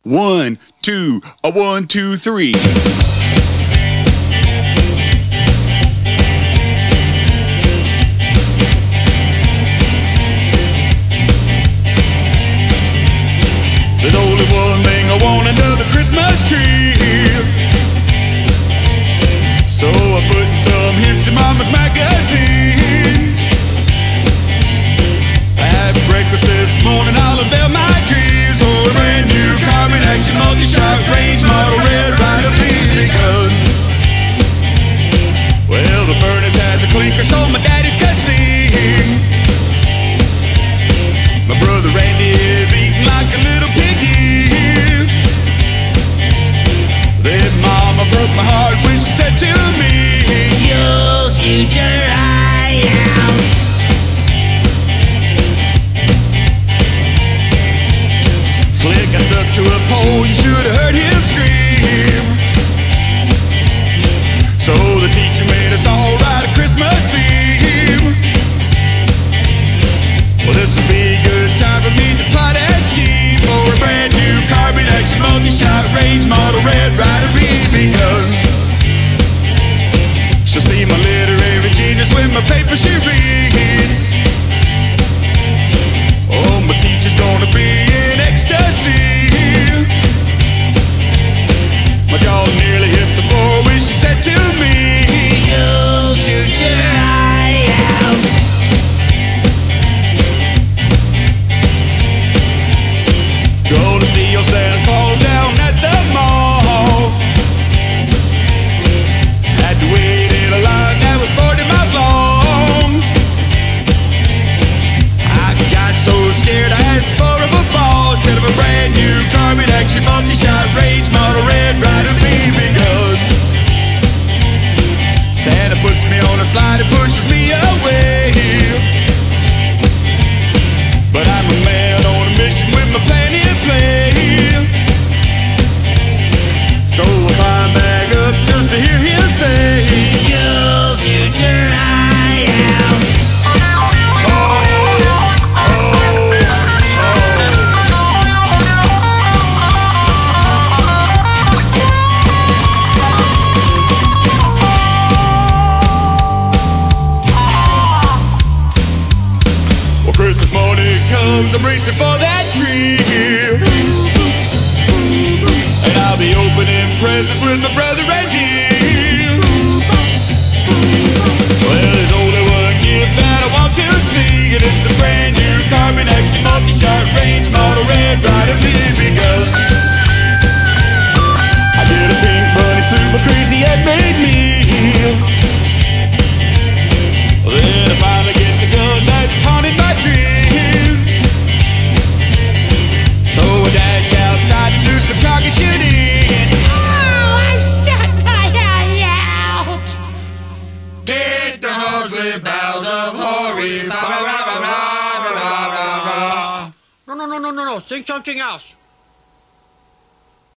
1, 2, a 1, 2, 3. There's only one thing I want under the Christmas tree. So I put some hints in Mama's magazines. At breakfast this morning I'll unveil my dreams for a brand new carbon action multi-shot range model red Ryder BB gun. Well, the furnace has a clinker, so my daddy's cussing. My brother Randy is eating like a little piggy. Then Mama broke my heart when she said to me, "You'll shoot your eye out." Flick got stuck to a pole, you should have heard him scream. So the teacher made us all write a Christmas theme. Well, this would be a good time for me to plot and scheme for a brand new carbon action multi-shot range model red Ryder BB gun. She'll see my literary genius with my paper she reads. Oh, my teacher's gonna be in ecstasy. My jaw nearly hit the floor when she said to me, "You'll shoot your eye out." Gonna see your Santa Claus down at the mall. Had to wait in a line that was 40 miles long. I got so scared I asked for a football instead of a brand new carbon action multi-shot range model red Ryder BB gun. Santa puts me on a slide and pushes me away. But I'm a man on a mission with my plan in play. So I climb back up just to hear him say, "You'll shoot your eye out." Well, Christmas morning comes, I'm racing for that tree. And I'll be opening presents with my brother Randy. Well, there's only one gift that I want to see, and it's a brand new carbon action multi-shot range model red Ryder BB gun. I did a pink bunny suit, but crazy had made me. Well, then I finally get the gun that's haunted my dreams. So I dash outside to do some target shooting. Oh, I shot my eye out. Hit the hogs with boughs of hoary. No, sing something else.